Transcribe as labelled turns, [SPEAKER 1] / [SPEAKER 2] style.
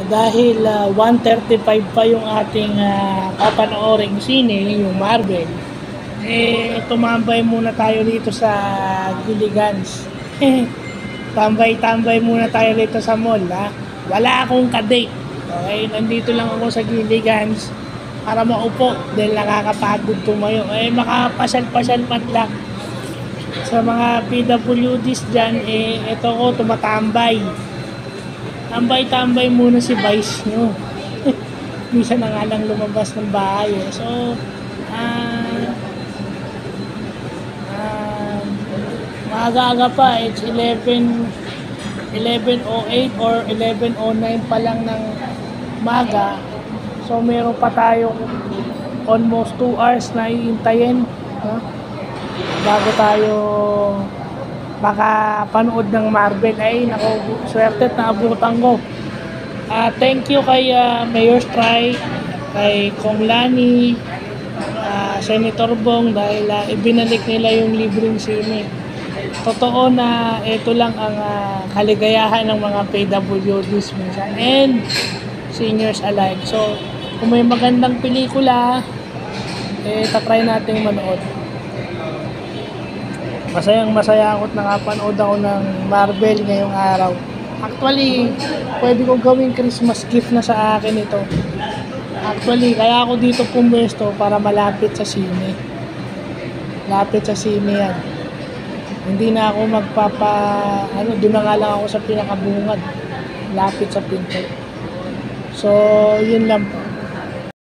[SPEAKER 1] dahil 1:35 pa yung ating papanooring sine, yung Marvel, tumambay muna tayo dito sa Gilligan's. Tambay-tambay muna tayo dito sa mall, ha? Wala akong kadate. Okay, nandito lang ako sa Gilligan's para maupo dahil nakakapagod tumayo. Makapasal-pasal man lang. Sa mga PWDs dyan, ito ko tumatambay. Tambay-tambay muna si Vice nyo. Minsan na nga lang lumabas ng bahay. So, maaga-aga pa. It's 11:08 or 11:09 pa lang ng maga. So, meron pa tayong almost 2 hours na iintayin. Bago tayo makapanood ng Marvel. Naku, swerte na abutan ko. Thank you kay Mayor Strike, kay Kong Lani, Senator Bong dahil ibinalik nila yung libreng sine. Totoo na ito lang ang kaligayahan ng mga PWDs minsan and seniors alike. So, kung may magandang pelikula, tatry nating manood. Masayang-masaya ako't nakapanood ako ng Marvel ngayong araw. Actually, pwede kong gawing Christmas gift na sa akin ito. Actually, kaya ako dito pumwesto para malapit sa sine. Lapit sa sine yan. Hindi na ako doon na nga lang ako sa pinakabungad. Lapit sa pinto. So, yun lang po.